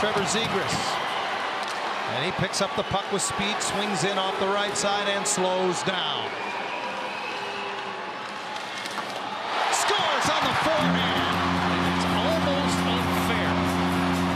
Trevor Zegras. And he picks up the puck with speed, swings in off the right side, and slows down.